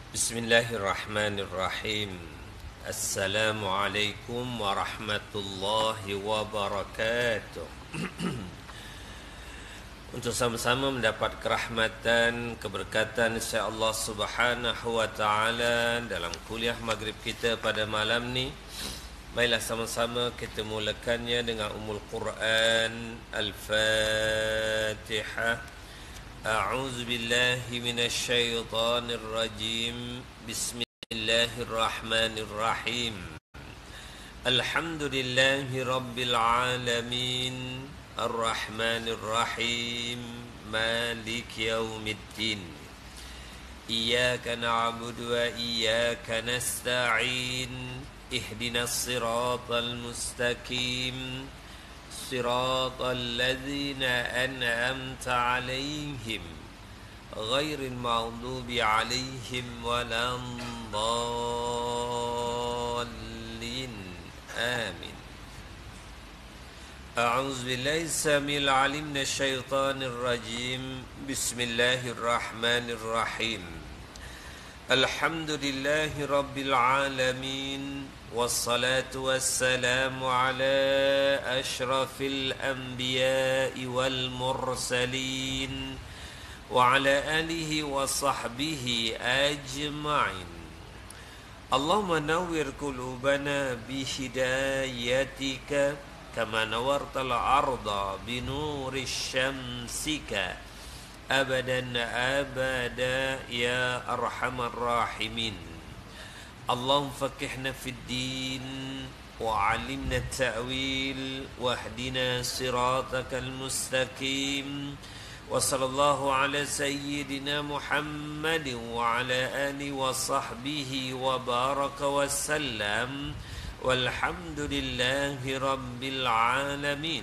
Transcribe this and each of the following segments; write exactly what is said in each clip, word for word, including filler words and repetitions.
Bismillahirrahmanirrahim. Assalamualaikum warahmatullahi wabarakatuh. Untuk sama-sama mendapat kerahmatan, keberkatan insya-Allah Subhanahu wa taala dalam kuliah maghrib kita pada malam ni. Baiklah, sama-sama kita mulakannya dengan Ummul Quran Al-Fatihah. A'udzu billahi minasy syaithanir rajim. Bismillahirrahmanirrahim. Alhamdulillahi rabbil alamin. Ar-Rahmanir Rahim. Maliki yaumiddin. Iyyaka na'budu wa iyyaka nasta'in. Ihdinas siratal mustaqim. صراط الذين أنعمت عليهم غير المغضوب عليهم ولا الضالين آمين. أعوذ بالله السميع العليم من الشيطان الرجيم. بسم الله الرحمن الرحيم. الحمد لله رب العالمين والصلاة والسلام على أشرف الأنبياء والمرسلين وعلى آله وصحبه أجمعين. اللهم نور قلوبنا بهدايتك كما نورت الأرض بنور شمسك أبدا أبدا يا أرحم الراحمين. اللهم فقهنا في الدين وعلمنا التأويل واهدنا صراطك المستقيم. وصلى الله على سيدنا محمد وعلى آله وصحبه وبارك وسلم والحمد لله رب العالمين.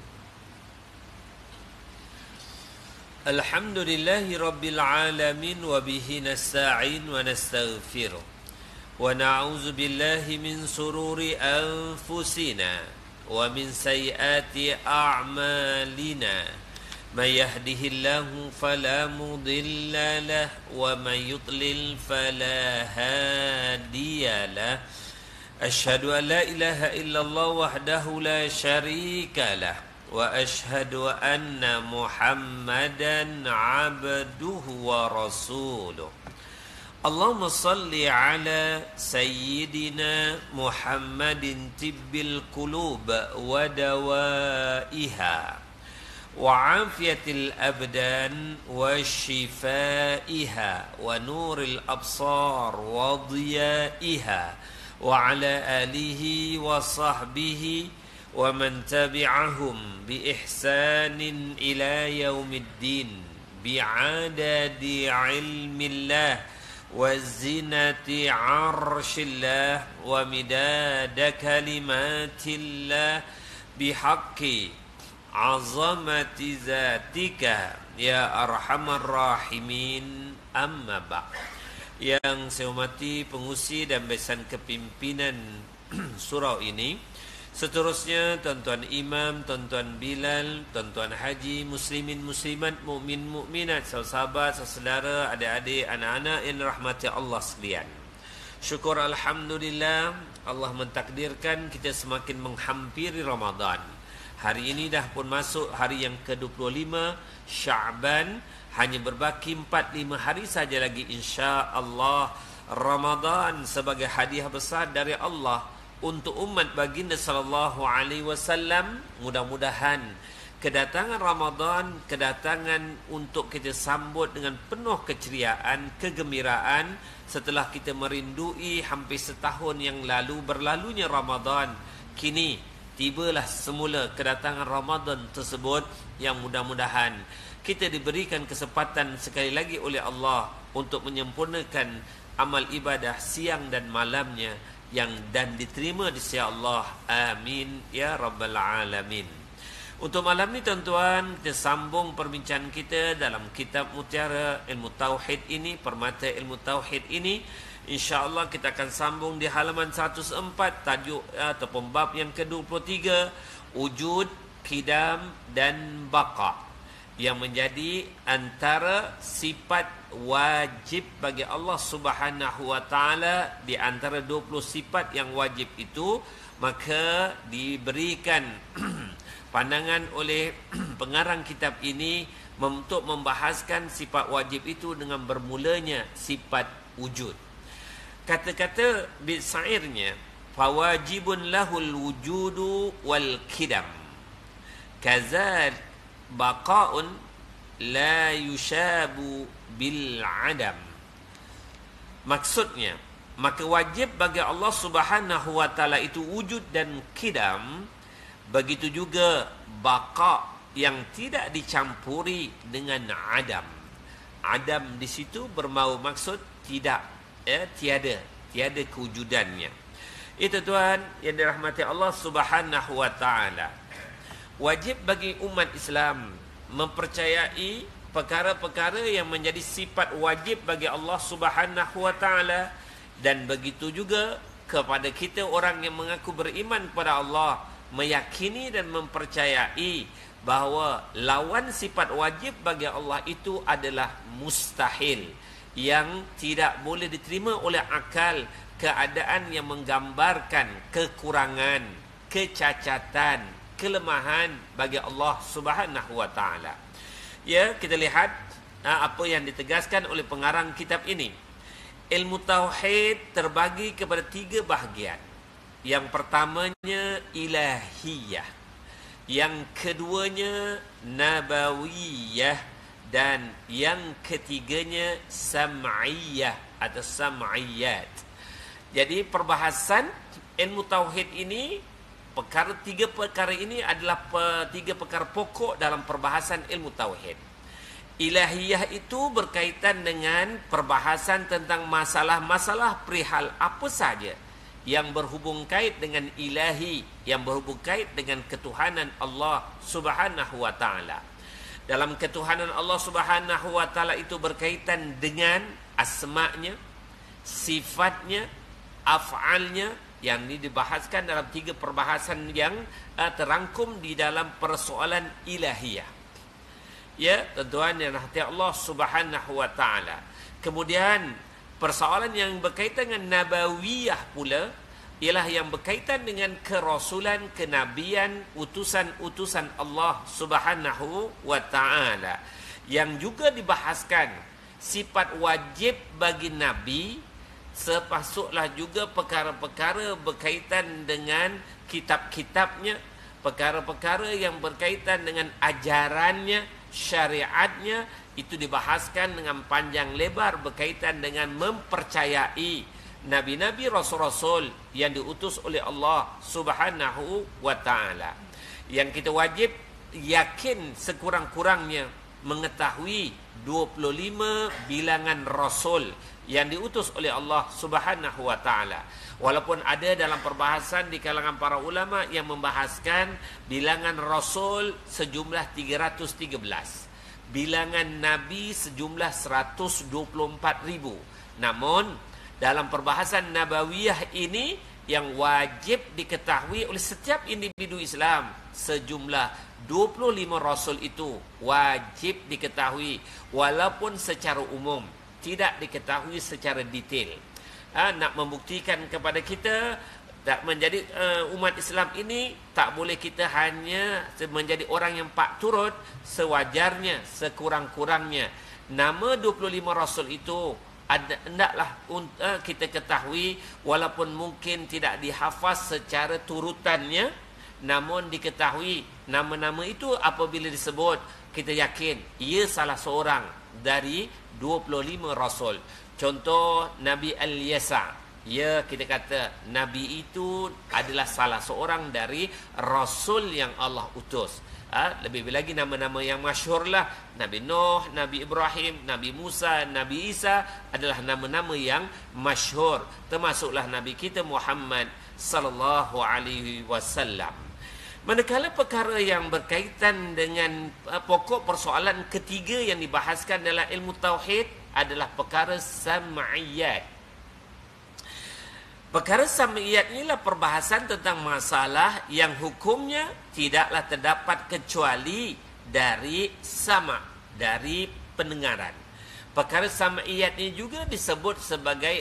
الحمد لله رب العالمين وبه نستعين ونستغفره ونعوذ بالله من سرور أنفسنا ومن سيئات أعمالنا. من يهده الله فلا مضل له ومن يضلل فلا هادي له. أشهد أن لا إله إلا الله وحده لا شريك له وأشهد أن محمدا عبده ورسوله. اللهم صل على سيدنا محمد طب القلوب ودوائها وعافية الأبدان وشفائها ونور الأبصار وضيائها وعلى آله وصحبه ومن تبعهم بإحسان إلى يوم الدين بعدد علم الله وزنة عرش الله ومداد كلمات الله بحق عظمة ذاتك يا أرحم الراحمين. أما بعد. Yang saya hormati pengusi dan besan kepimpinan surau ini, seterusnya tuan-tuan imam, tuan-tuan Bilal, tuan-tuan haji, muslimin muslimat, mukmin mukminat, sahabat, saudara, adik-adik, anak-anak yang dirahmati Allah sekalian. Syukur alhamdulillah, Allah mentakdirkan kita semakin menghampiri Ramadan. Hari ini dah pun masuk hari yang ke dua puluh lima Sya'ban. Hanya berbaki empat lima hari saja lagi insya-Allah Ramadan sebagai hadiah besar dari Allah untuk umat baginda sallallahu alaihi wasallam. Mudah-mudahan kedatangan Ramadan, kedatangan untuk kita sambut dengan penuh keceriaan, kegembiraan setelah kita merindui hampir setahun yang lalu berlalunya Ramadan. Kini tibalah semula kedatangan Ramadan tersebut yang mudah-mudahan kita diberikan kesempatan sekali lagi oleh Allah untuk menyempurnakan amal ibadah siang dan malamnya yang dan diterima di sisi Allah. Amin ya rabbal alamin. Untuk malam ni tuan-tuan, kita sambung perbincangan kita dalam kitab Mutiara Ilmu Tauhid ini, Permata Ilmu Tauhid ini. InsyaAllah kita akan sambung di halaman seratus empat, tajuk ataupun bab yang ke dua puluh tiga, Wujud, Qidam dan Baqa. yang menjadi antara sifat wajib bagi Allah Subhanahu wa taala. Di antara dua puluh sifat yang wajib itu, maka diberikan pandangan oleh pengarang kitab ini untuk membahaskan sifat wajib itu dengan bermulanya sifat wujud. Kata-kata di syairnya, fawajibun lahul wujudu wal kidam kazal baqa'un la yushabu bil adam. Maksudnya, maka wajib bagi Allah Subhanahu wa taala itu wujud dan kidam, begitu juga baqa yang tidak dicampuri dengan adam. Adam di situ bermau maksud tidak, ya, tiada, tiada kewujudannya. Itu tuan yang dirahmati Allah Subhanahu wa taala. Wajib bagi umat Islam mempercayai perkara-perkara yang menjadi sifat wajib bagi Allah Subhanahu wa taala, dan begitu juga kepada kita orang yang mengaku beriman kepada Allah, meyakini dan mempercayai bahawa lawan sifat wajib bagi Allah itu adalah mustahil, yang tidak boleh diterima oleh akal, keadaan yang menggambarkan kekurangan, kecacatan, kelemahan bagi Allah Subhanahu wa taala. Ya, kita lihat apa yang ditegaskan oleh pengarang kitab ini. Ilmu tauhid terbagi kepada tiga bahagian. Yang pertamanya ilahiyah, yang keduanya nabawiyah, dan yang ketiganya sam'iyah atau sam'iyat. Jadi perbahasan ilmu tauhid ini, perkara tiga perkara ini adalah tiga perkara pokok dalam perbahasan ilmu tauhid. Ilahiyah itu berkaitan dengan perbahasan tentang masalah-masalah perihal apa saja yang berhubung kait dengan ilahi, yang berhubung kait dengan ketuhanan Allah Subhanahu wa taala. Dalam ketuhanan Allah Subhanahu wa taala itu berkaitan dengan asma-Nya, sifatnya, af'alnya, yang ini dibahaskan dalam tiga perbahasan yang uh, terangkum di dalam persoalan ilahiyah. Ya, tuan yang rahmati Allah Subhanahu wa taala. Kemudian persoalan yang berkaitan dengan nabawiyah pula ialah yang berkaitan dengan kerasulan, kenabian, utusan-utusan Allah Subhanahu wa taala, yang juga dibahaskan sifat wajib bagi nabi. Sepasuklah juga perkara-perkara berkaitan dengan kitab-kitabnya, perkara-perkara yang berkaitan dengan ajarannya, syariatnya, itu dibahaskan dengan panjang lebar berkaitan dengan mempercayai nabi-nabi, rasul-rasul yang diutus oleh Allah Subhanahu wa taala. Yang kita wajib yakin sekurang-kurangnya mengetahui dua puluh lima bilangan rasul yang diutus oleh Allah Subhanahu wa taala. Walaupun ada dalam perbahasan di kalangan para ulama yang membahaskan bilangan rasul sejumlah tiga ratus tiga belas, bilangan nabi sejumlah seratus dua puluh empat ribu. Namun dalam perbahasan nabawiyah ini, yang wajib diketahui oleh setiap individu Islam, sejumlah dua puluh lima rasul itu wajib diketahui, walaupun secara umum, tidak diketahui secara detail. Ha, nak membuktikan kepada kita tak menjadi uh, umat Islam ini, tak boleh kita hanya menjadi orang yang pak turut sewajarnya, sekurang-kurangnya. Nama dua puluh lima rasul itu ada, hendaklah uh, kita ketahui, walaupun mungkin tidak dihafaz secara turutannya, namun diketahui nama-nama itu apabila disebut, kita yakin ia salah seorang dari dua puluh lima rasul. Contoh Nabi Al-Yasa, ya, kita kata Nabi itu adalah salah seorang dari rasul yang Allah utus. Ha, lebih lagi nama-nama yang masyhur lah, Nabi Nuh, Nabi Ibrahim, Nabi Musa, Nabi Isa adalah nama-nama yang masyhur. Termasuklah Nabi kita Muhammad sallallahu alaihi wasallam. Manakala perkara yang berkaitan dengan uh, pokok persoalan ketiga yang dibahaskan dalam ilmu tauhid adalah perkara sam'iyat. Perkara sam'iyat inilah perbahasan tentang masalah yang hukumnya tidaklah terdapat kecuali dari sama, dari pendengaran. Perkara sam'iyat ini juga disebut sebagai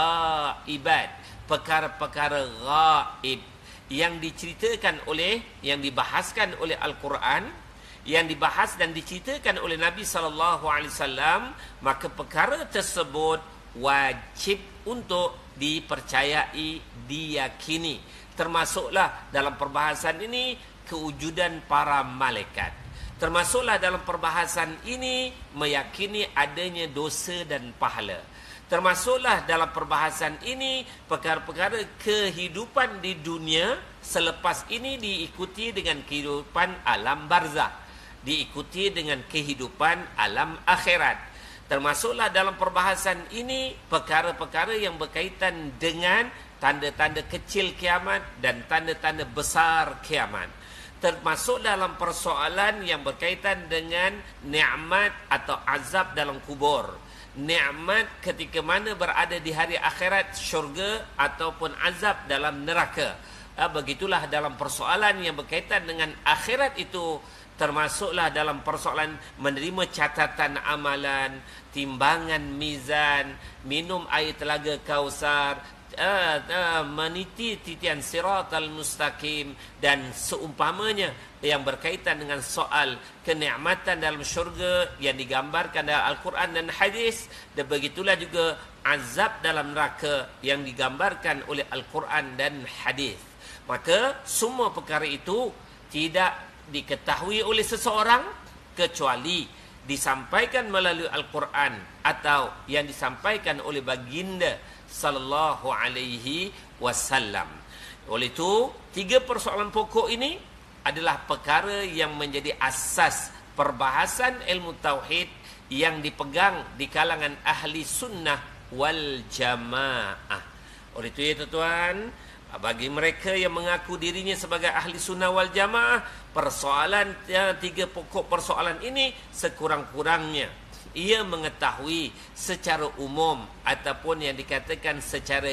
ghaibat, perkara-perkara ghaib yang diceritakan oleh, yang dibahaskan oleh Al-Quran, yang dibahas dan diceritakan oleh Nabi sallallahu alaihi wasallam, maka perkara tersebut wajib untuk dipercayai, diyakini. Termasuklah dalam perbahasan ini kewujudan para malaikat. Termasuklah dalam perbahasan ini meyakini adanya dosa dan pahala. Termasuklah dalam perbahasan ini perkara-perkara kehidupan di dunia selepas ini diikuti dengan kehidupan alam barzah, diikuti dengan kehidupan alam akhirat. Termasuklah dalam perbahasan ini perkara-perkara yang berkaitan dengan tanda-tanda kecil kiamat dan tanda-tanda besar kiamat. Termasuk dalam persoalan yang berkaitan dengan nikmat atau azab dalam kubur. Nikmat ketika mana berada di hari akhirat, syurga ataupun azab dalam neraka. Begitulah dalam persoalan yang berkaitan dengan akhirat itu. Termasuklah dalam persoalan menerima catatan amalan, timbangan mizan, minum air telaga Kausar, uh, uh, meniti titian siratal mustaqim dan seumpamanya yang berkaitan dengan soal kenikmatan dalam syurga yang digambarkan dalam Al-Quran dan hadis, dan begitulah juga azab dalam neraka yang digambarkan oleh Al-Quran dan hadis. Maka semua perkara itu tidak diketahui oleh seseorang kecuali disampaikan melalui Al-Quran atau yang disampaikan oleh baginda sallallahu alaihi wasallam. Oleh itu, tiga persoalan pokok ini adalah perkara yang menjadi asas perbahasan ilmu tauhid yang dipegang di kalangan ahli sunnah wal jamaah. Oleh itu ya tuan-tuan, bagi mereka yang mengaku dirinya sebagai ahli sunnah wal jamaah, persoalan ya, tiga pokok persoalan ini sekurang-kurangnya ia mengetahui secara umum ataupun yang dikatakan secara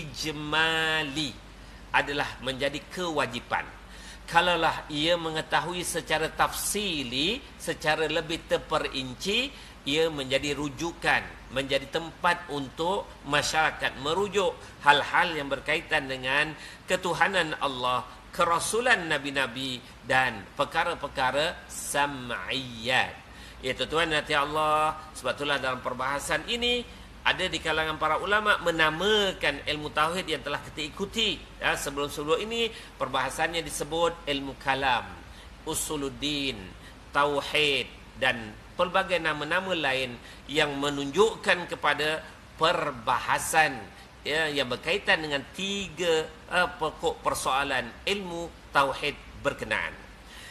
ijmali adalah menjadi kewajipan. Kalaulah ia mengetahui secara tafsili, secara lebih terperinci, ia menjadi rujukan, menjadi tempat untuk masyarakat merujuk hal-hal yang berkaitan dengan ketuhanan Allah, kerasulan nabi-nabi dan perkara-perkara sam'iyat. Ya tuan-tuan hati Allah, sebab itulah dalam perbahasan ini ada di kalangan para ulama menamakan ilmu tauhid yang telah kita ikuti ya, sebelum-sebelum ini perbahasannya disebut ilmu kalam, usuluddin, tauhid dan pelbagai nama-nama lain yang menunjukkan kepada perbahasan ya, yang berkaitan dengan tiga uh, pokok persoalan ilmu tauhid berkenaan.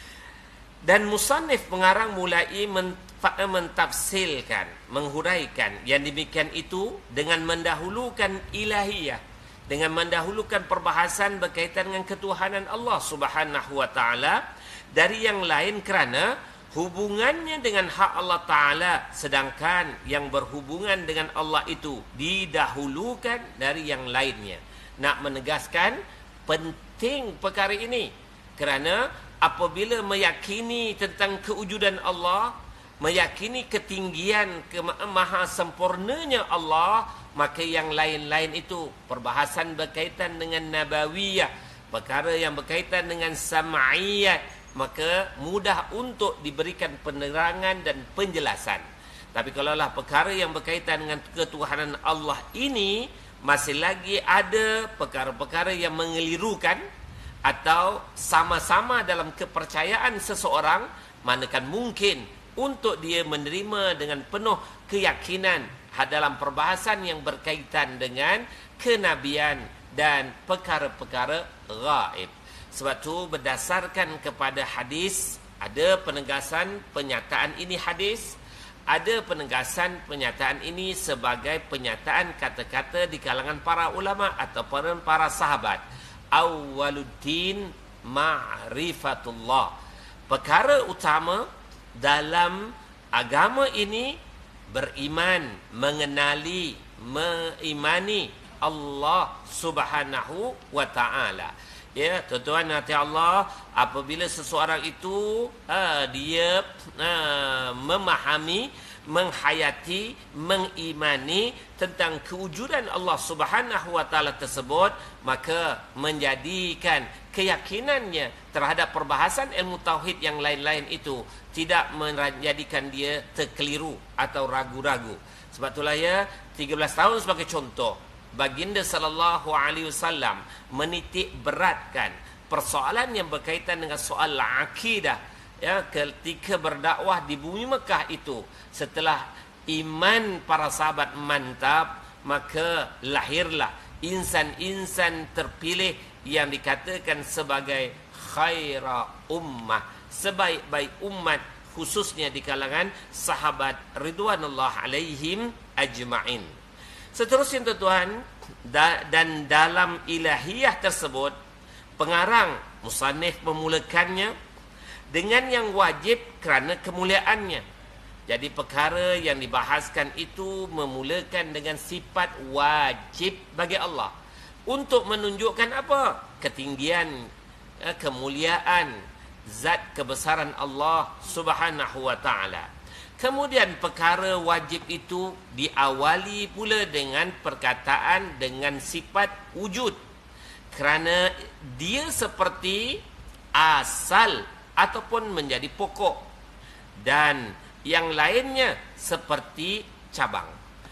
Dan musannif pengarang mulai mentafsilkan, menghuraikan yang demikian itu dengan mendahulukan ilahiyah, dengan mendahulukan perbahasan berkaitan dengan ketuhanan Allah Subhanahu wa taala dari yang lain kerana hubungannya dengan hak Allah Ta'ala, sedangkan yang berhubungan dengan Allah itu didahulukan dari yang lainnya. Nak menegaskan penting perkara ini kerana apabila meyakini tentang kewujudan Allah, meyakini ketinggian, kemaha sempurnanya Allah, maka yang lain-lain itu perbahasan berkaitan dengan nabawiyah, perkara yang berkaitan dengan sam'iyat, maka mudah untuk diberikan penerangan dan penjelasan. Tapi kalaulah perkara yang berkaitan dengan ketuhanan Allah ini masih lagi ada perkara-perkara yang mengelirukan atau sama-sama dalam kepercayaan seseorang, manakan mungkin untuk dia menerima dengan penuh keyakinan dalam perbahasan yang berkaitan dengan kenabian dan perkara-perkara ghaib. Sebab itu berdasarkan kepada hadis, ada penegasan penyataan ini hadis, ada penegasan penyataan ini sebagai penyataan kata-kata di kalangan para ulama ataupun para sahabat. Awwaluddin ma'rifatullah. Perkara utama dalam agama ini beriman, mengenali, mengimani Allah Subhanahu wa ta'ala. Ya, tuan-tuan hati Allah, apabila seseorang itu uh, dia uh, memahami, menghayati, mengimani tentang kewujudan Allah Subhanahu wa taala tersebut, maka menjadikan keyakinannya terhadap perbahasan ilmu tauhid yang lain-lain itu tidak menjadikan dia terkeliru atau ragu-ragu. Sebab itulah ya, tiga belas tahun sebagai contoh, Baginda sallallahu alaihi wasallam menitik beratkan persoalan yang berkaitan dengan soal akidah, ya, ketika berdakwah di bumi Mekah itu. Setelah iman para sahabat mantap, maka lahirlah insan-insan terpilih yang dikatakan sebagai khaira ummah, sebaik-baik umat, khususnya di kalangan sahabat ridwanullah alaihim ajma'in. Seterusnya tuan-tuan, da, dan dalam ilahiyah tersebut, pengarang musannif memulakannya dengan yang wajib kerana kemuliaannya. Jadi perkara yang dibahaskan itu memulakan dengan sifat wajib bagi Allah, untuk menunjukkan apa? Ketinggian, kemuliaan zat kebesaran Allah Subhanahu wa taala. Kemudian perkara wajib itu diawali pula dengan perkataan dengan sifat wujud, kerana dia seperti asal ataupun menjadi pokok, dan yang lainnya seperti cabang.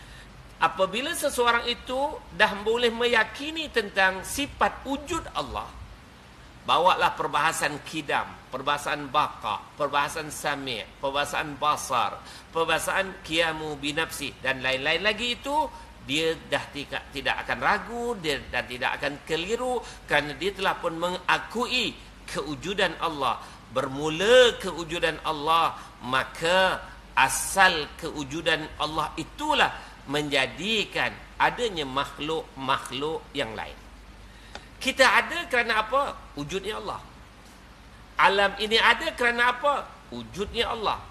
Apabila seseorang itu dah boleh meyakini tentang sifat wujud Allah, bawalah perbahasan kidam, perbahasan baqa, perbahasan sami', perbahasan basar, perbahasan qiyamu binafsi dan lain-lain lagi, itu dia dah tidak, tidak akan ragu, dia dan tidak akan keliru, kerana dia telah pun mengakui kewujudan Allah. Bermula kewujudan Allah, maka asal kewujudan Allah itulah menjadikan adanya makhluk-makhluk yang lain. Kita ada kerana apa? Wujudnya Allah. Alam ini ada kerana apa? Wujudnya Allah.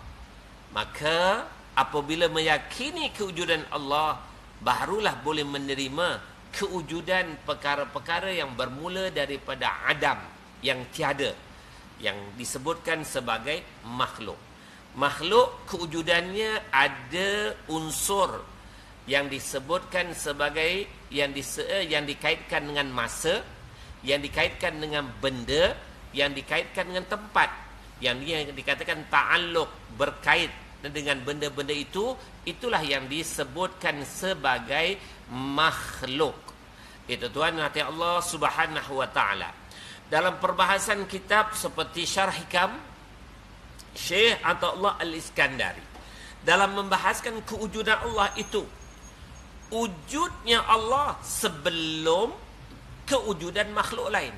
Maka apabila meyakini kewujudan Allah, barulah boleh menerima kewujudan perkara-perkara yang bermula daripada adam, yang tiada, yang disebutkan sebagai makhluk. Makhluk kewujudannya ada unsur yang disebutkan sebagai yang, dise, yang dikaitkan dengan masa, yang dikaitkan dengan benda, yang dikaitkan dengan tempat, yang dia dikatakan ta'alluq, berkait dengan benda-benda itu, itulah yang disebutkan sebagai makhluk. Itu tuan hati Allah Subhanahu wa taala. Dalam perbahasan kitab seperti Syarh Hikam, Syekh Athaullah Al-Iskandari dalam membahaskan kewujudan Allah itu, wujudnya Allah sebelum kewujudan makhluk lain.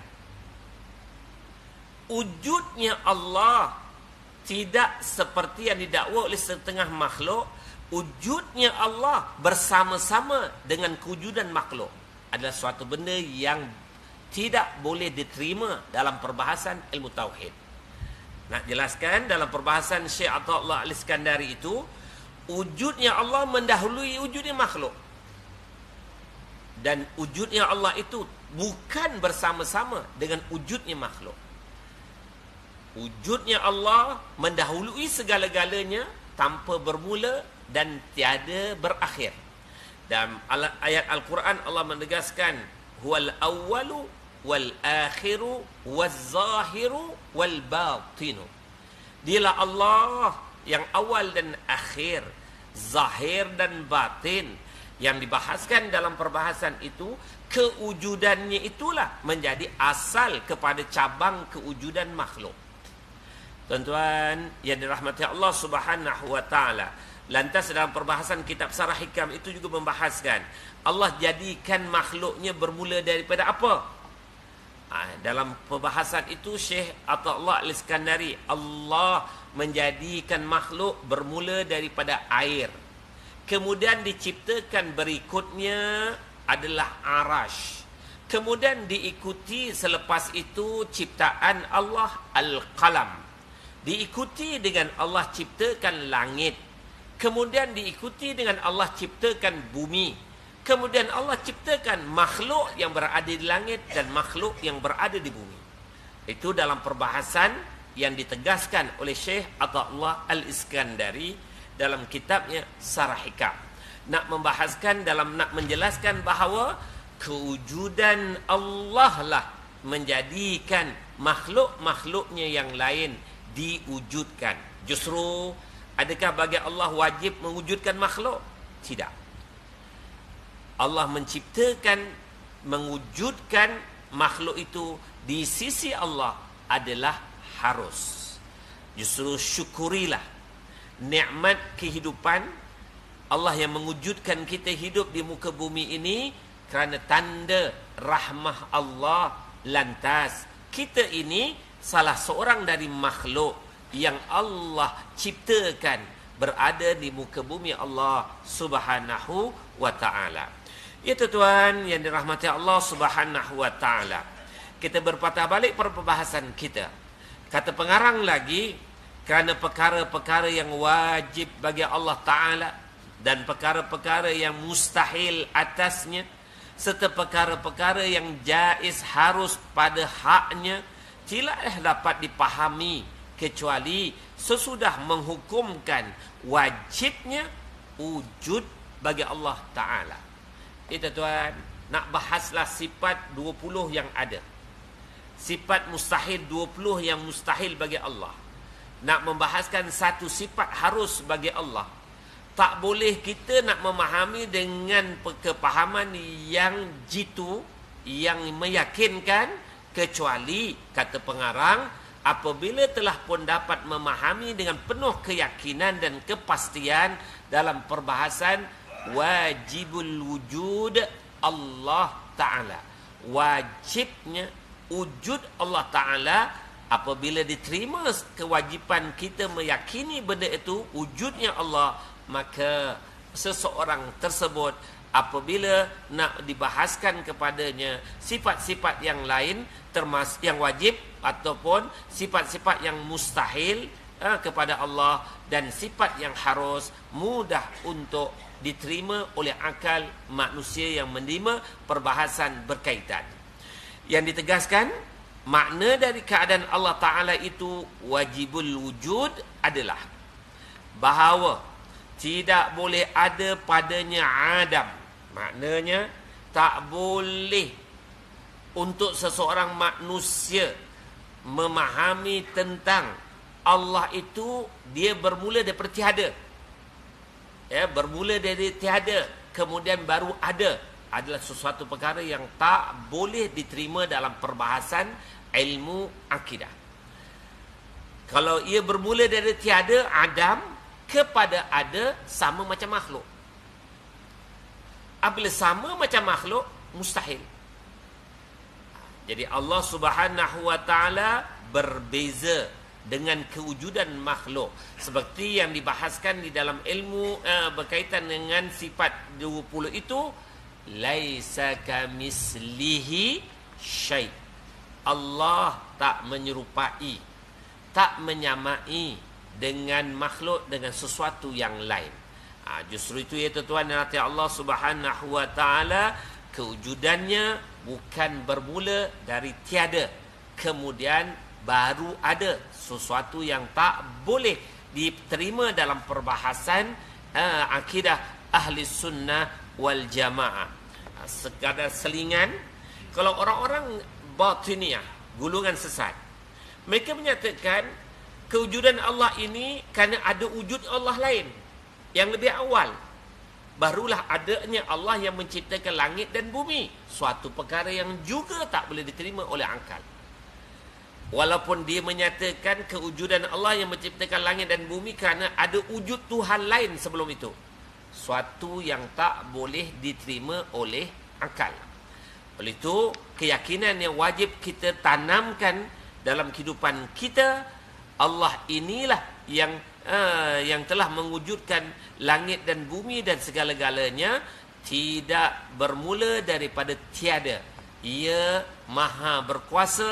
Wujudnya Allah tidak seperti yang didakwa oleh setengah makhluk. Wujudnya Allah bersama-sama dengan kewujudan makhluk adalah suatu benda yang tidak boleh diterima dalam perbahasan ilmu tauhid. Nak jelaskan, dalam perbahasan Syekh Athaullah Al-Iskandari itu, wujudnya Allah mendahului wujudnya makhluk. Dan wujudnya Allah itu bukan bersama-sama dengan wujudnya makhluk. Wujudnya Allah mendahului segala-galanya tanpa bermula dan tiada berakhir. Dalam ayat Al-Quran Allah menegaskan, huwal awwalu wal akhiru waz zahiru wal batinu. Dialah Allah yang awal dan akhir, zahir dan batin. Yang dibahaskan dalam perbahasan itu, kewujudannya itulah menjadi asal kepada cabang kewujudan makhluk. Tuan-tuan yang dirahmati Allah Subhanahu wa taala, lantas dalam perbahasan kitab Syarh Hikam itu juga membahaskan Allah jadikan makhluknya bermula daripada apa? Ha, dalam perbahasan itu Syekh Athaullah Al-Iskandari, Allah menjadikan makhluk bermula daripada air. Kemudian diciptakan berikutnya adalah arash. Kemudian diikuti selepas itu ciptaan Allah Al-Qalam. Diikuti dengan Allah ciptakan langit. Kemudian diikuti dengan Allah ciptakan bumi. Kemudian Allah ciptakan makhluk yang berada di langit dan makhluk yang berada di bumi. Itu dalam perbahasan yang ditegaskan oleh Syekh Athaullah Al-Iskandari dalam kitabnya Sarah Hikam. Nak membahaskan dalam nak menjelaskan bahawa kewujudan Allah lah menjadikan makhluk-makhluknya yang lain diwujudkan. Justru adakah bagi Allah wajib mewujudkan makhluk? Tidak. Allah menciptakan, mewujudkan makhluk itu di sisi Allah adalah harus. Justru syukurilah nikmat kehidupan Allah yang mewujudkan kita hidup di muka bumi ini kerana tanda rahmah Allah. Lantas kita ini salah seorang dari makhluk yang Allah ciptakan berada di muka bumi Allah Subhanahu wa taala. Ya tuan yang dirahmati Allah Subhanahu wa taala. Kita berpatah balik pada perbahasan kita. Kata pengarang lagi, kerana perkara-perkara yang wajib bagi Allah taala dan perkara-perkara yang mustahil atasnya, serta perkara-perkara yang jaiz harus pada haknya, tidaklah dapat dipahami kecuali sesudah menghukumkan wajibnya wujud bagi Allah Ta'ala. Itu tuan, nak bahaslah sifat dua puluh yang ada. Sifat mustahil dua puluh yang mustahil bagi Allah. Nak membahaskan satu sifat harus bagi Allah. Tak boleh kita nak memahami dengan kepahaman yang jitu, yang meyakinkan, kecuali, kata pengarang, apabila telah pun dapat memahami dengan penuh keyakinan dan kepastian dalam perbahasan wajibul wujud Allah Ta'ala. Wajibnya wujud Allah Ta'ala. Apabila diterima kewajipan kita meyakini benda itu wujudnya Allah, maka seseorang tersebut apabila nak dibahaskan kepadanya sifat-sifat yang lain termasuk yang wajib ataupun sifat-sifat yang mustahil eh, kepada Allah dan sifat yang harus, mudah untuk diterima oleh akal manusia yang menerima perbahasan berkaitan. Yang ditegaskan, makna dari keadaan Allah Ta'ala itu wajibul wujud adalah bahawa tidak boleh ada padanya adam. Maknanya tak boleh untuk seseorang manusia memahami tentang Allah itu dia bermula daripada tiada. Ya, bermula dari tiada kemudian baru ada, adalah sesuatu perkara yang tak boleh diterima dalam perbahasan ilmu akidah. Kalau ia bermula dari tiada, adam, kepada ada, sama macam makhluk. Apabila sama macam makhluk, mustahil. Jadi Allah Subhanahu wa taala berbeza dengan kewujudan makhluk, seperti yang dibahaskan di dalam ilmu uh, berkaitan dengan sifat dua puluh itu, laisa kamislihi syai'. Allah tak menyerupai, tak menyamai dengan makhluk, dengan sesuatu yang lain. Ha, justru itu ya tuan dan hati Allah Subhanahu wa taala, kewujudannya bukan bermula dari tiada kemudian baru ada, sesuatu yang tak boleh diterima dalam perbahasan uh, akidah ahli sunnah wal jamaah. Ha, sekadar selingan, kalau orang-orang batiniyah, golongan sesat, mereka menyatakan kewujudan Allah ini kerana ada wujud Allah lain yang lebih awal, barulah adanya Allah yang menciptakan langit dan bumi. Suatu perkara yang juga tak boleh diterima oleh akal. Walaupun dia menyatakan kewujudan Allah yang menciptakan langit dan bumi kerana ada wujud Tuhan lain sebelum itu, suatu yang tak boleh diterima oleh akal. Oleh itu, keyakinan yang wajib kita tanamkan dalam kehidupan kita, Allah inilah yang uh, yang telah mewujudkan langit dan bumi dan segala-galanya, tidak bermula daripada tiada. Ia maha berkuasa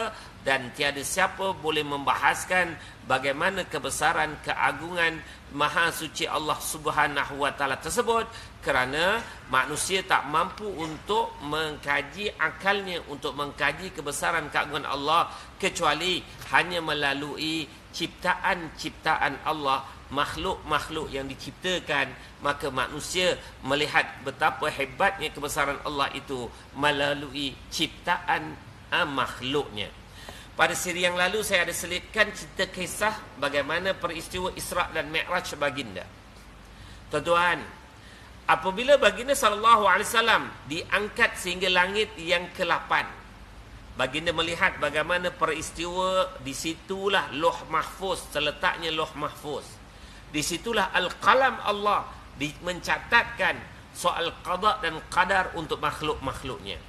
dan tiada siapa boleh membahaskan bagaimana kebesaran keagungan Maha Suci Allah Subhanahu wa taala tersebut, kerana manusia tak mampu untuk mengkaji akalnya, untuk mengkaji kebesaran keagungan Allah, kecuali hanya melalui ciptaan-ciptaan Allah, makhluk-makhluk yang diciptakan. Maka manusia melihat betapa hebatnya kebesaran Allah itu melalui ciptaan uh, makhluknya. Pada siri yang lalu saya ada selitkan cerita kisah bagaimana peristiwa Isra' dan Mi'raj baginda. Tuan-tuan, apabila baginda sallallahu alaihi wasallam diangkat sehingga langit yang ke-lapan, baginda melihat bagaimana peristiwa, di situlah Lauh Mahfuz, terletaknya Lauh Mahfuz. Di situlah Al-Qalam Allah mencatatkan soal qada dan qadar untuk makhluk-makhluknya.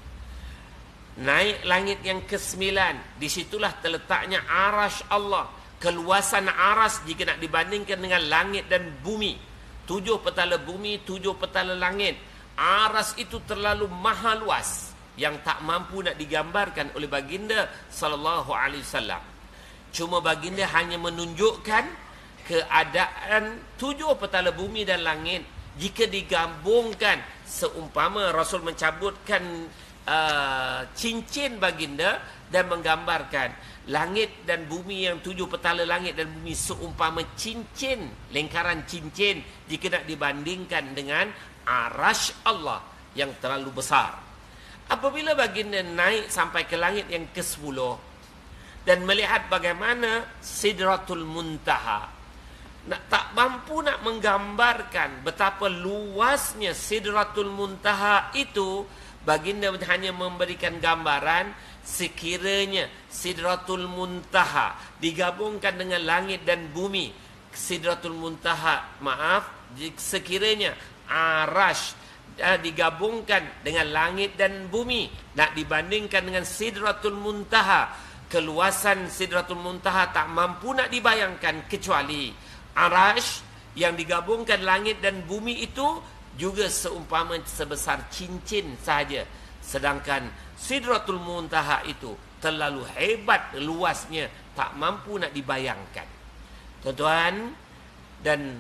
Naik langit yang kesembilan, disitulah terletaknya Arash Allah. Keluasan Arash jika nak dibandingkan dengan langit dan bumi, tujuh petala bumi, tujuh petala langit, Arash itu terlalu maha luas yang tak mampu nak digambarkan oleh baginda sallallahu alaihi wasallam. Cuma baginda hanya menunjukkan keadaan tujuh petala bumi dan langit. Jika digabungkan, seumpama Rasul mencabutkan Uh, cincin baginda dan menggambarkan langit dan bumi, yang tujuh petala langit dan bumi seumpama cincin, lingkaran cincin, jika nak dibandingkan dengan Arash Allah yang terlalu besar. Apabila baginda naik sampai ke langit yang kesepuluh dan melihat bagaimana Sidratul Muntaha, nak, tak mampu nak menggambarkan betapa luasnya Sidratul Muntaha itu. Baginda hanya memberikan gambaran sekiranya Sidratul Muntaha digabungkan dengan langit dan bumi. Sidratul Muntaha, maaf, sekiranya Arash digabungkan dengan langit dan bumi, nak dibandingkan dengan Sidratul Muntaha, keluasan Sidratul Muntaha tak mampu nak dibayangkan, kecuali Arash yang digabungkan langit dan bumi itu juga seumpama sebesar cincin sahaja. Sedangkan Sidratul Muntaha itu terlalu hebat luasnya, tak mampu nak dibayangkan. Tuan-tuan, dan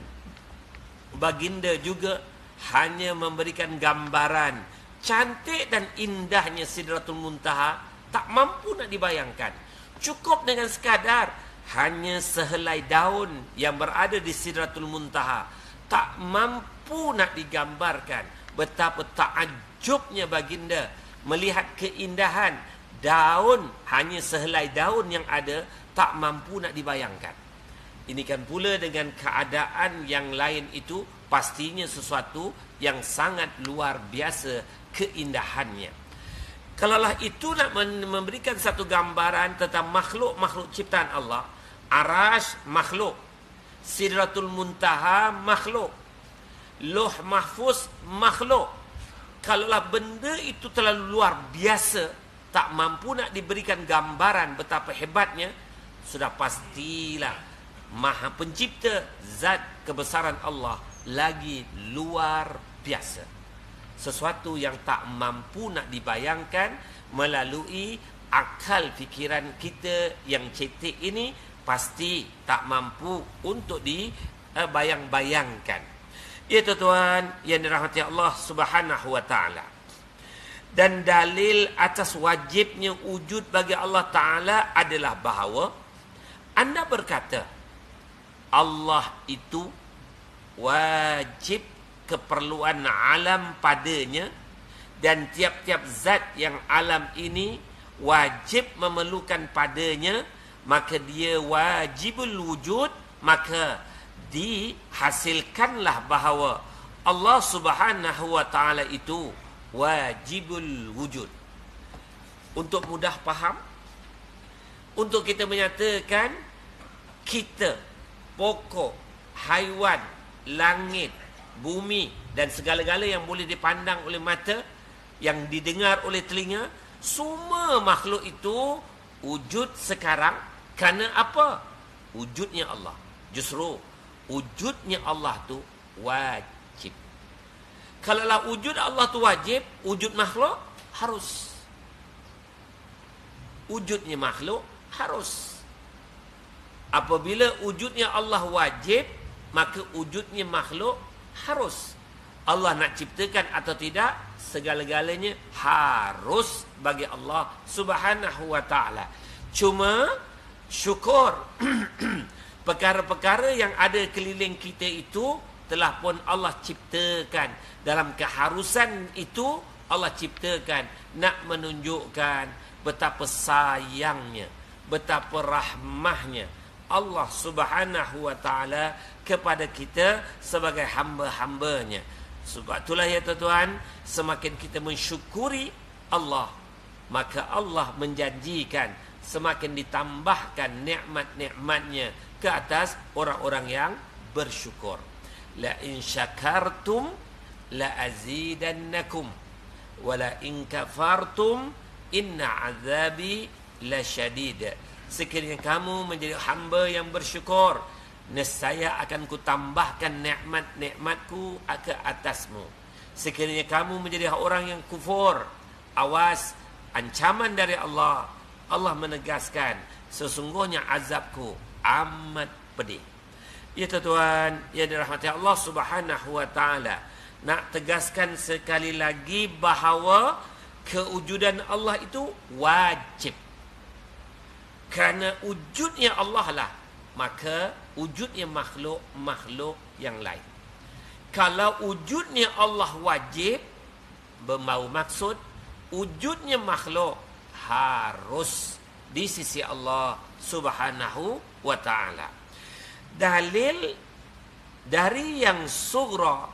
baginda juga hanya memberikan gambaran cantik dan indahnya Sidratul Muntaha, tak mampu nak dibayangkan. Cukup dengan sekadar hanya sehelai daun yang berada di Sidratul Muntaha, tak mampu nak digambarkan betapa takjubnya baginda melihat keindahan daun, hanya sehelai daun yang ada, tak mampu nak dibayangkan. Ini kan pula dengan keadaan yang lain itu pastinya sesuatu yang sangat luar biasa keindahannya. Kalaulah itu nak memberikan satu gambaran tentang makhluk-makhluk ciptaan Allah, Arash makhluk, Sidratul Muntaha makhluk, Lauh Mahfuz makhluk. Kalaulah benda itu terlalu luar biasa, tak mampu nak diberikan gambaran betapa hebatnya, sudah pastilah Maha Pencipta, zat kebesaran Allah lagi luar biasa. Sesuatu yang tak mampu nak dibayangkan melalui akal fikiran kita yang cetek ini, pasti tak mampu untuk dibayang-bayangkan. Ya tuan-tuan yang dirahmati Allah Subhanahu wa taala. Dan dalil atas wajibnya wujud bagi Allah Taala adalah bahawa anda berkata Allah itu wajib keperluan alam padanya, dan tiap-tiap zat yang alam ini wajib memerlukan padanya, maka dia wajibul wujud, maka dihasilkanlah bahawa Allah Subhanahu wa taala itu wajibul wujud. Untuk mudah faham, untuk kita menyatakan kita, pokok, haiwan, langit, bumi dan segala-gala yang boleh dipandang oleh mata, yang didengar oleh telinga, semua makhluk itu wujud sekarang kerana apa? Wujudnya Allah. Justru wujudnya Allah tu wajib. Kalaulah wujud Allah tu wajib, wujud makhluk harus. Wujudnya makhluk harus. Apabila wujudnya Allah wajib, maka wujudnya makhluk harus. Allah nak ciptakan atau tidak, segala-galanya harus bagi Allah Subhanahu wa ta'ala. Cuma syukur perkara-perkara yang ada keliling kita itu telah pun Allah ciptakan. Dalam keharusan itu Allah ciptakan nak menunjukkan betapa sayangnya, betapa rahmahnya Allah Subhanahu wa ta'ala kepada kita sebagai hamba-hambanya. Sebab itulah ya tuan-tuan, semakin kita mensyukuri Allah, maka Allah menjanjikan semakin ditambahkan nikmat-nikmatnya ke atas orang-orang yang bersyukur. La in syakartum la azidannakum wa la in kafartum inna azabi lasyadid. Sekiranya kamu menjadi hamba yang bersyukur, nescaya akan kutambahkan nikmat-nikmatku ke atasmu. Sekiranya kamu menjadi orang yang kufur, awas ancaman dari Allah. Allah menegaskan, sesungguhnya azabku amat pedih. Ya tuan-tuan, ya dirahmati Allah Subhanahu wa ta'ala, nak tegaskan sekali lagi bahawa kewujudan Allah itu wajib. Kerana wujudnya Allah lah, maka wujudnya makhluk-makhluk yang lain. Kalau wujudnya Allah wajib, bermau maksud wujudnya makhluk harus di sisi Allah Subhanahu wa ta'ala. Dalil dari yang sughra,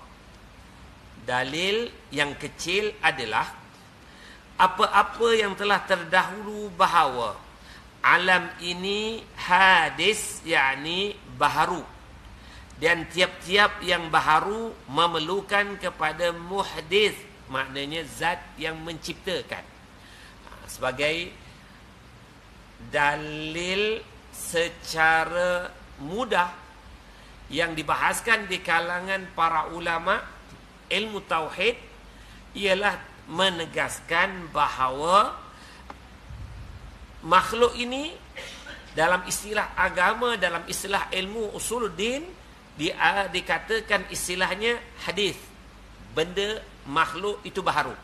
dalil yang kecil adalah apa-apa yang telah terdahulu bahawa alam ini hadis, yakni baharu, dan tiap-tiap yang baharu memerlukan kepada muhdis, maknanya zat yang menciptakan. Sebagai dalil secara mudah yang dibahaskan di kalangan para ulama ilmu tauhid, ialah menegaskan bahawa makhluk ini dalam istilah agama, dalam istilah ilmu usuluddin, dia dikatakan istilahnya hadis. Benda makhluk itu baharu.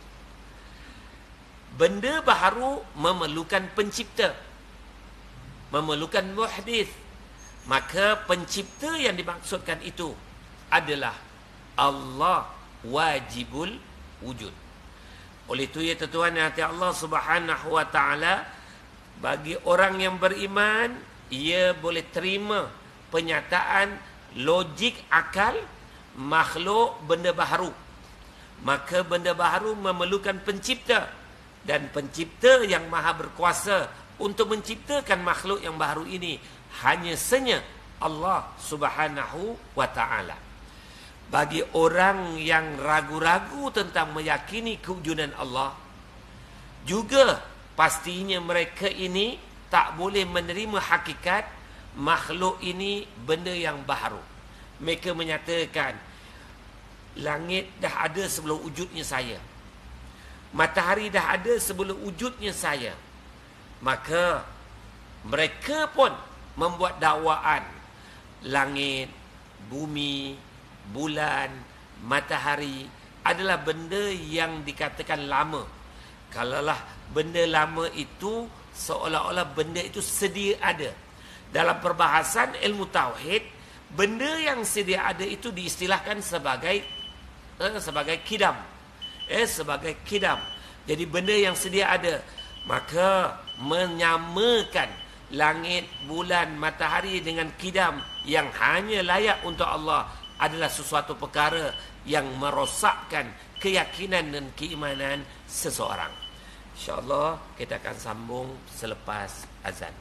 Benda baharu memerlukan pencipta, memerlukan muhdis. Maka pencipta yang dimaksudkan itu adalah Allah wajibul wujud. Oleh itu ya tuan-tuan yang hati Allah Subhanahu wa ta'ala, bagi orang yang beriman, ia boleh terima penyataan logik akal makhluk benda baharu. Maka benda baharu memerlukan pencipta, dan pencipta yang maha berkuasa untuk menciptakan makhluk yang baharu ini hanya senya Allah Subhanahu wa ta'ala. Bagi orang yang ragu-ragu tentang meyakini kewujudan Allah, juga pastinya mereka ini tak boleh menerima hakikat makhluk ini benda yang baharu. Mereka menyatakan langit dah ada sebelum wujudnya saya, matahari dah ada sebelum wujudnya saya. Maka mereka pun membuat dakwaan langit, bumi, bulan, matahari adalah benda yang dikatakan lama. Kalaulah benda lama itu, seolah-olah benda itu sedia ada. Dalam perbahasan ilmu tauhid, benda yang sedia ada itu diistilahkan sebagai eh, sebagai kidam. Eh sebagai kidam. Jadi benda yang sedia ada. Maka menyamakan langit, bulan, matahari dengan kidam yang hanya layak untuk Allah adalah sesuatu perkara yang merosakkan keyakinan dan keimanan seseorang. InsyaAllah kita akan sambung selepas azan.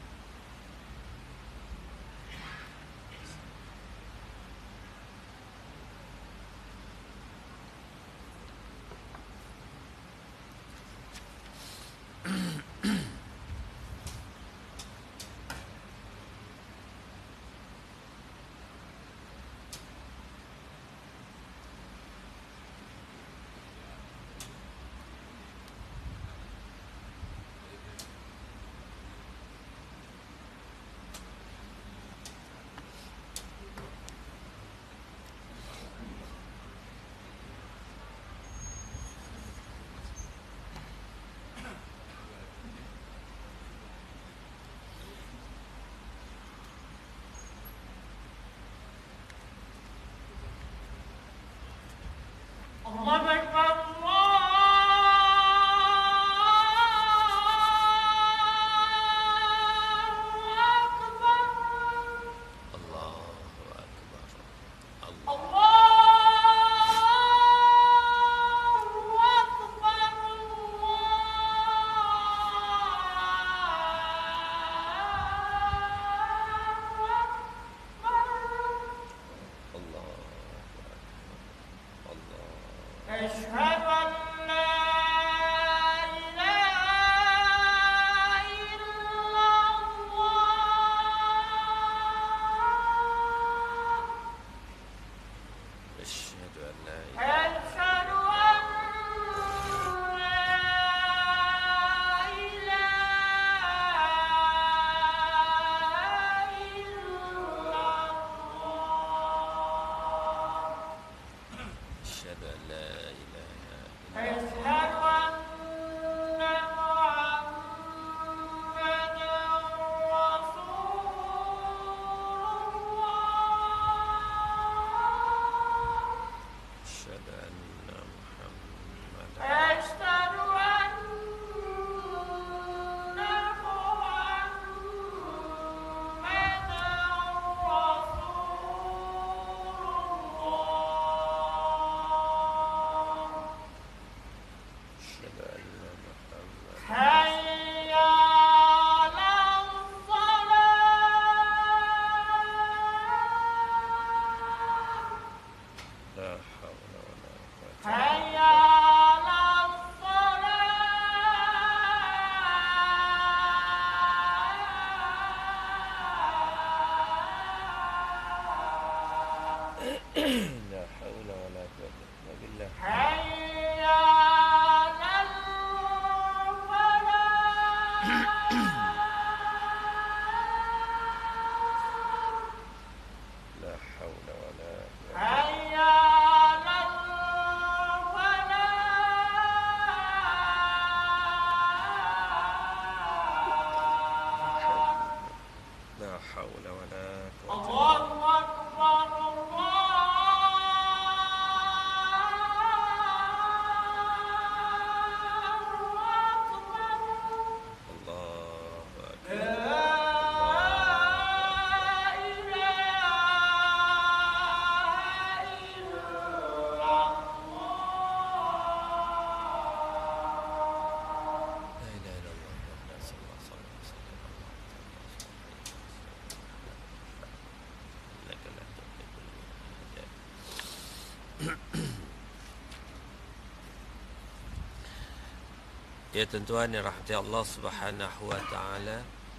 Ya tuan-tuan yang rahmati Allah Subhanahu wa taala.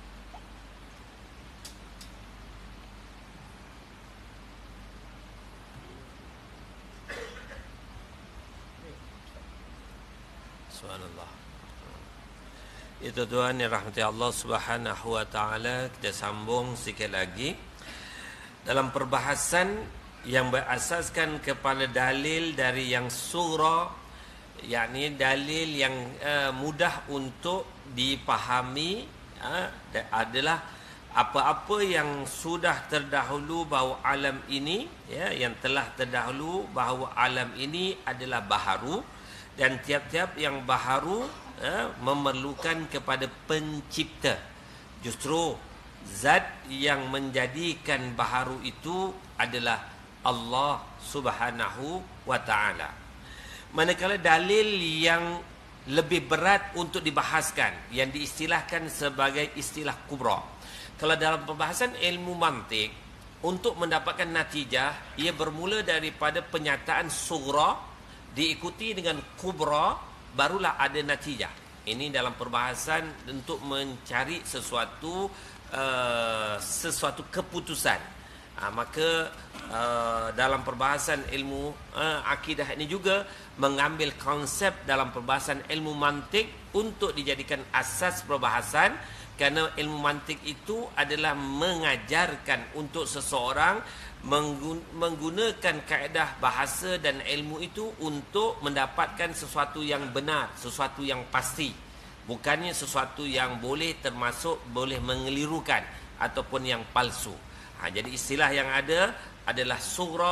Subhanallah. Ya tuan-tuan yang rahmati Allah Subhanahu wa taala, kita sambung sikit lagi dalam perbahasan yang berasaskan kepada dalil dari yang surah, yakni dalil yang uh, mudah untuk dipahami, uh, adalah apa-apa yang sudah terdahulu bahawa alam ini, ya, yang telah terdahulu bahawa alam ini adalah baharu, dan tiap-tiap yang baharu uh, memerlukan kepada pencipta. Justru zat yang menjadikan baharu itu adalah Allah Subhanahu wa taala. Manakala dalil yang lebih berat untuk dibahaskan, yang diistilahkan sebagai istilah kubra. Kalau dalam pembahasan ilmu mantik, untuk mendapatkan natijah, ia bermula daripada penyataan sughra diikuti dengan kubra, barulah ada natijah. Ini dalam perbahasan untuk mencari sesuatu uh, sesuatu keputusan. Ha, maka uh, dalam perbahasan ilmu uh, akidah ini juga mengambil konsep dalam perbahasan ilmu mantik untuk dijadikan asas perbahasan, kerana ilmu mantik itu adalah mengajarkan untuk seseorang menggunakan kaedah bahasa dan ilmu itu untuk mendapatkan sesuatu yang benar, sesuatu yang pasti, bukannya sesuatu yang boleh termasuk boleh mengelirukan ataupun yang palsu. Ha, jadi istilah yang ada adalah sughra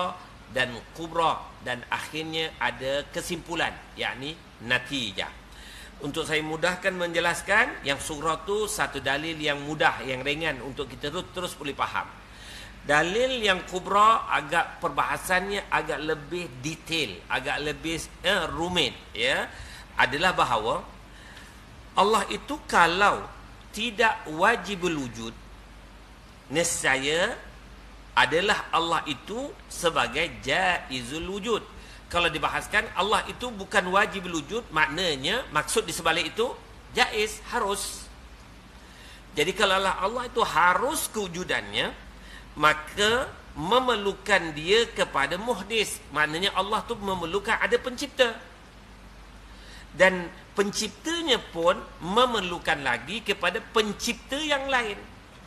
dan kubra, dan akhirnya ada kesimpulan, yakni natijah. Untuk saya mudahkan menjelaskan, yang sughra tu satu dalil yang mudah, yang ringan untuk kita terus, terus boleh faham. Dalil yang kubra agak perbahasannya agak lebih detail, agak lebih eh, rumit, ya, adalah bahawa Allah itu kalau tidak wajibul wujud, nescaya adalah Allah itu sebagai jaizul wujud. Kalau dibahaskan Allah itu bukan wajibul wujud, maknanya maksud di sebalik itu jaiz, harus. Jadi kalau Allah itu harus kewujudannya, maka memerlukan dia kepada muhdis, maknanya Allah tu memerlukan ada pencipta, dan penciptanya pun memerlukan lagi kepada pencipta yang lain.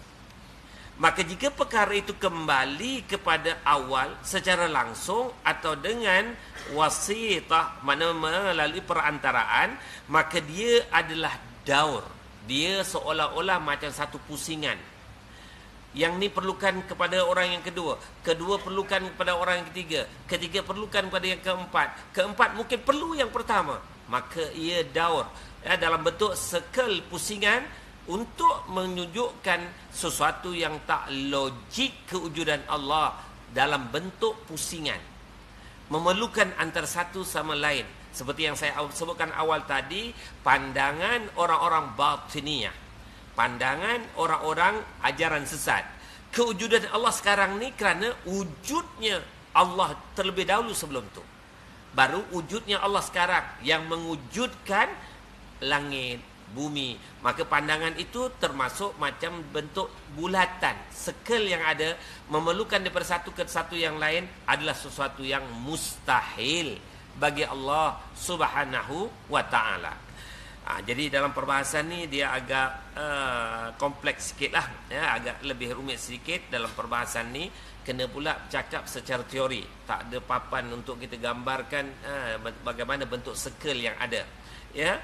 Maka jika perkara itu kembali kepada awal secara langsung atau dengan wasitah, mana melalui perantaraan, maka dia adalah daur. Dia seolah-olah macam satu pusingan. Yang ni perlukan kepada orang yang kedua, kedua perlukan kepada orang yang ketiga, ketiga perlukan kepada yang keempat, keempat mungkin perlu yang pertama. Maka ia daur, ya, dalam bentuk sekel pusingan untuk menunjukkan sesuatu yang tak logik kewujudan Allah dalam bentuk pusingan, memerlukan antara satu sama lain. Seperti yang saya sebutkan awal tadi, pandangan orang-orang batiniyah, pandangan orang-orang ajaran sesat. Kewujudan Allah sekarang ni kerana wujudnya Allah terlebih dahulu sebelum tu. Baru wujudnya Allah sekarang yang mewujudkan langit, bumi. Maka pandangan itu termasuk macam bentuk bulatan, sekel yang ada, memerlukan daripada satu ke satu yang lain adalah sesuatu yang mustahil bagi Allah Subhanahu wa taala. Ha, jadi dalam perbahasan ni dia agak uh, kompleks sikit lah, ya, agak lebih rumit sedikit dalam perbahasan ni. Kena pula cakap secara teori, tak ada papan untuk kita gambarkan uh, bagaimana bentuk sekel yang ada, ya.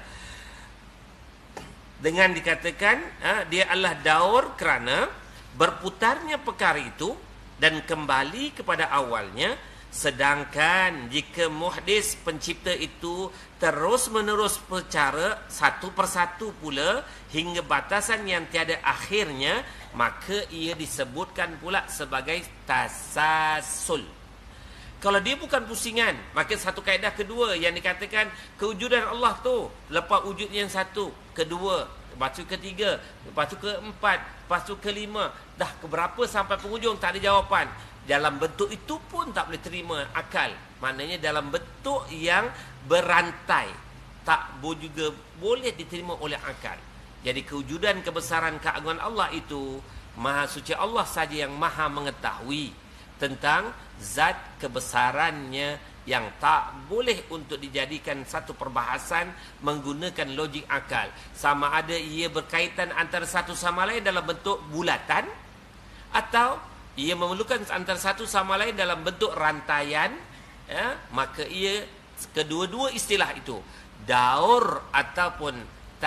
Dengan dikatakan uh, dia adalah daur kerana berputarnya perkara itu dan kembali kepada awalnya. Sedangkan jika muhdis pencipta itu terus menerus secara satu persatu pula hingga batasan yang tiada akhirnya, maka ia disebutkan pula sebagai tasasul. Kalau dia bukan pusingan, maka satu kaedah kedua yang dikatakan kewujudan Allah tu lepas wujud yang satu, kedua, lepas tu ketiga, lepas tu keempat, lepas tu kelima, dah keberapa sampai penghujung tak ada jawapan. Dalam bentuk itu pun tak boleh terima akal. Maknanya dalam bentuk yang berantai, tak juga boleh diterima oleh akal. Jadi kewujudan kebesaran keagungan Allah itu, Maha Suci Allah saja yang maha mengetahui tentang zat kebesarannya, yang tak boleh untuk dijadikan satu perbahasan menggunakan logik akal. Sama ada ia berkaitan antara satu sama lain dalam bentuk bulatan, atau ia memerlukan antara satu sama lain dalam bentuk rantaian, ya, maka ia kedua-dua istilah itu, daur ataupun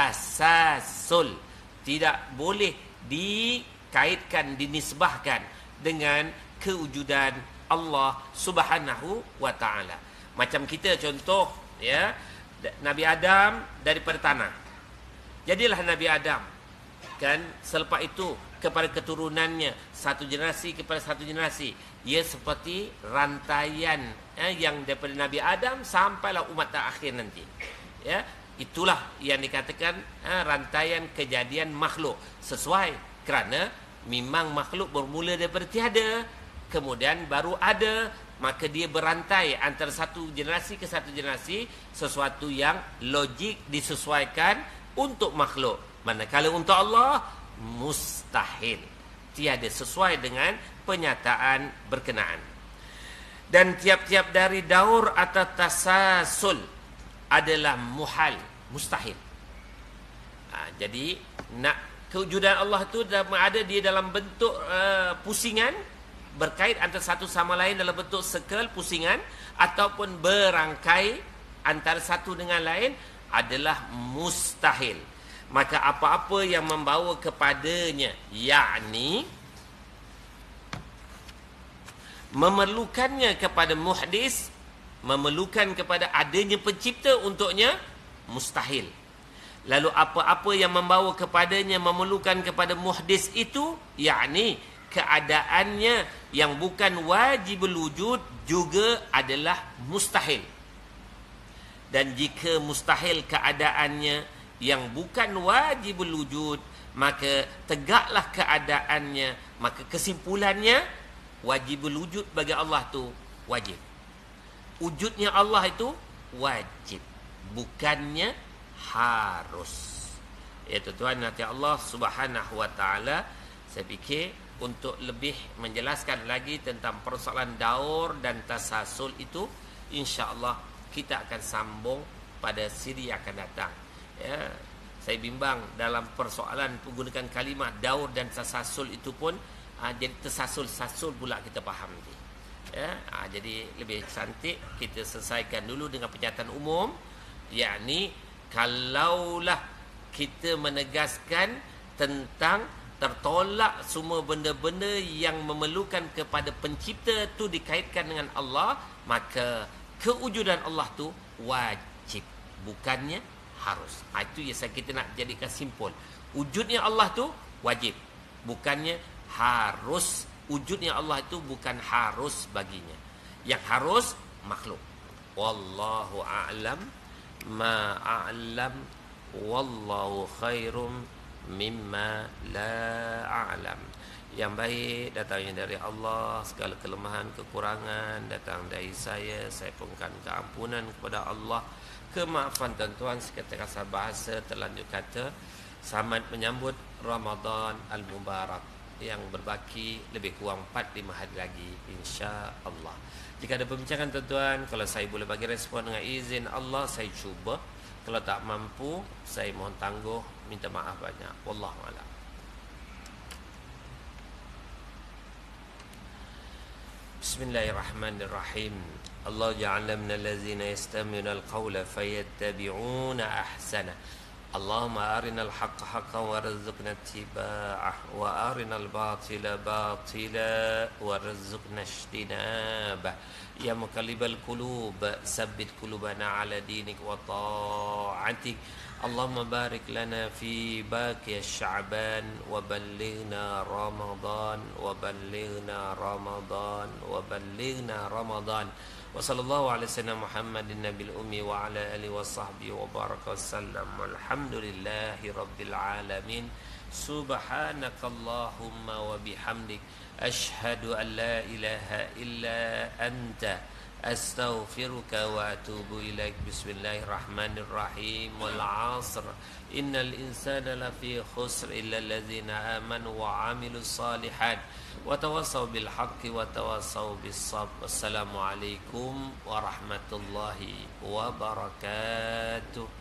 tasasul, tidak boleh dikaitkan, dinisbahkan dengan kewujudan Allah Subhanahu wa taala. Macam kita contoh, ya, Nabi Adam daripada tanah. Jadilah Nabi Adam, kan, selepas itu kepada keturunannya, satu generasi kepada satu generasi, ia seperti rantaian, eh, yang daripada Nabi Adam sampailah umat terakhir nanti, ya. Itulah yang dikatakan eh, rantaian kejadian makhluk, sesuai kerana memang makhluk bermula daripada tiada, kemudian baru ada, maka dia berantai antara satu generasi ke satu generasi, sesuatu yang logik disesuaikan untuk makhluk. Manakala untuk Allah mustahil, tiada sesuai dengan penyataan berkenaan. Dan tiap-tiap dari daur atau tasasul adalah muhal, mustahil. Ha, jadi nak kewujudan Allah itu ada dia dalam bentuk uh, pusingan, berkait antara satu sama lain dalam bentuk sekel pusingan, ataupun berangkai antara satu dengan lain, adalah mustahil. Maka apa-apa yang membawa kepadanya, yakni Memerlukannya kepada muhdis, memerlukan kepada adanya pencipta untuknya mustahil. Lalu apa-apa yang membawa kepadanya memerlukan kepada muhdis itu, yakni keadaannya yang bukan wajibul wujud juga adalah mustahil. Dan jika mustahil keadaannya yang bukan wajibul wujud, maka tegaklah keadaannya, maka kesimpulannya wajibul wujud bagi Allah tu wajib. Wujudnya Allah itu wajib, bukannya harus. Ya tuan nanti Allah Subhanahu wa taala, saya fikir untuk lebih menjelaskan lagi tentang persoalan daur dan tasasul itu, insya-Allah kita akan sambung pada siri yang akan datang. Ya, saya bimbang dalam persoalan menggunakan kalimat daur dan tasasul itu pun ha, jadi tersasul-sasul pula kita faham nanti. Ya, ha, jadi lebih cantik kita selesaikan dulu dengan pernyataan umum, yakni kalaulah kita menegaskan tentang tertolak semua benda-benda yang memerlukan kepada pencipta tu dikaitkan dengan Allah, maka kewujudan Allah tu wajib, bukannya harus. Ha, itu yang saya kita nak jadikan simpul. Wujudnya Allah tu wajib, bukannya harus. Wujudnya Allah itu bukan harus baginya. Yang harus makhluk. Wallahu a'lam ma a'lam wallahu khairum mimma la a'lam. Yang baik datangnya dari Allah, segala kelemahan kekurangan datang dari saya. Saya mohonkan keampunan kepada Allah, kemaafan tuan-tuan seketika kasar bahasa terlanjur kata. Selamat menyambut Ramadan Al-Mubarak yang berbaki lebih kurang empat lima hari lagi, insya-Allah. Jika ada perbincangan tuan-tuan, kalau saya boleh bagi respon dengan izin Allah, saya cuba. Kalau tak mampu, saya mohon tangguh, minta maaf banyak. Wallahu a'lam. Bismillahirrahmanirrahim. Allah ja'ala minal ladzina yastami'una al-qawla fayattabi'una ahsana. Allahumma arinal haqqa haqqan warzuqna ittiba'ah wa arinal batila batila warzuqna ijtinabah. Ya muqallibal qulub tsabbit qulubana ala dinik wa ta'atik. Allahumma barik lana fi baqi sya'ban wa ballighna ramadan wa ballighna ramadan wa ballighna ramadan. Wa sallallahu ala sayyidina Muhammadin nabil ummi wa ala alihi wa sahbihi wa baraka wasallam. Walhamdulillahi rabbil alamin. Subhanakallahumma wa bihamdik ashhadu an la ilaha illa anta astaghfiruka wa atubu ilaik. Bismillahirrahmanirrahim. Wal 'asr innal insana lafi khusr illa allazina amanu wa 'amilus salihat wa tawassaw bil haqqi wa tawassaw bis sabr. Wassalamu alaikum warahmatullahi wabarakatuh.